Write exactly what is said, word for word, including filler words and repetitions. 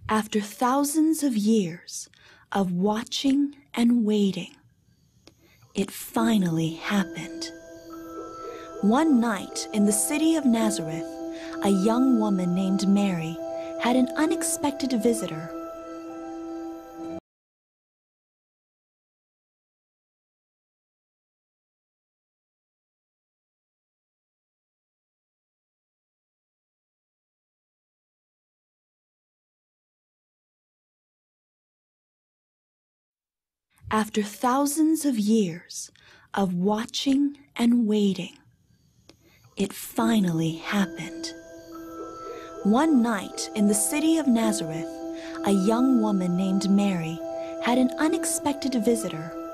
After thousands of years of watching and waiting, it finally happened. One night in the city of Nazareth, a young woman named Mary had an unexpected visitor. After thousands of years of watching and waiting, it finally happened. One night in the city of Nazareth, a young woman named Mary had an unexpected visitor.